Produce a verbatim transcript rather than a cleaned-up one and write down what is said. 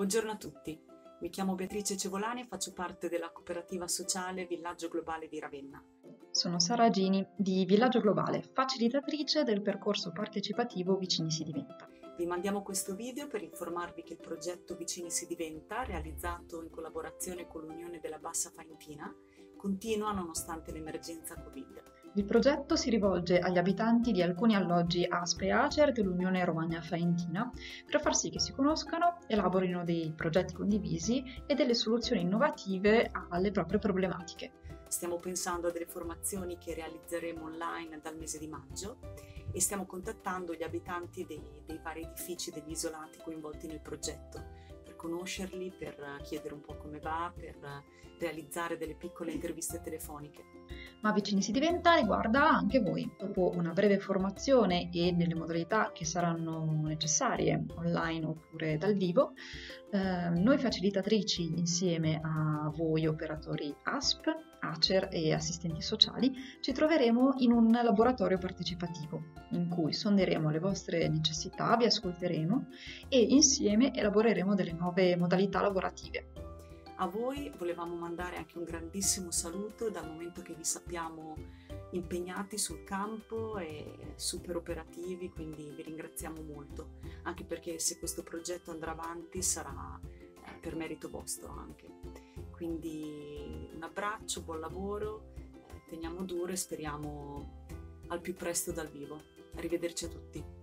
Buongiorno a tutti, mi chiamo Beatrice Cevolani e faccio parte della cooperativa sociale Villaggio Globale di Ravenna. Sono Sara Gini di Villaggio Globale, facilitatrice del percorso partecipativo Vicini si diventa. Vi mandiamo questo video per informarvi che il progetto Vicini si diventa, realizzato in collaborazione con l'Unione della Bassa Faentina, continua nonostante l'emergenza Covid. Il progetto si rivolge agli abitanti di alcuni alloggi A S P e ACER dell'Unione Romagna Faentina per far sì che si conoscano, elaborino dei progetti condivisi e delle soluzioni innovative alle proprie problematiche. Stiamo pensando a delle formazioni che realizzeremo online dal mese di maggio e stiamo contattando gli abitanti dei, dei vari edifici degli isolati coinvolti nel progetto per conoscerli, per chiedere un po' come va, per realizzare delle piccole interviste telefoniche. Ma Vicini si diventa riguarda anche voi. Dopo una breve formazione e nelle modalità che saranno necessarie, online oppure dal vivo, eh, noi facilitatrici insieme a voi operatori A S P, ACER e assistenti sociali ci troveremo in un laboratorio partecipativo in cui sonderemo le vostre necessità, vi ascolteremo e insieme elaboreremo delle nuove modalità lavorative. A voi volevamo mandare anche un grandissimo saluto dal momento che vi sappiamo impegnati sul campo e super operativi, quindi vi ringraziamo molto, anche perché se questo progetto andrà avanti sarà per merito vostro anche. Quindi un abbraccio, buon lavoro, teniamo duro e speriamo al più presto dal vivo. Arrivederci a tutti.